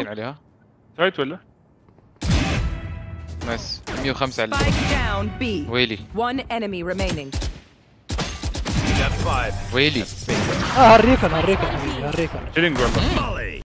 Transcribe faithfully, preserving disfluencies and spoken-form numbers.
واحدين عليها. سايت ولا؟ نايس. مية وخمسة على Spike down B. ويلي One enemy remaining. ويلي. اه هالريكون هالريكون حبيبي هالريكون. شيلينج والله.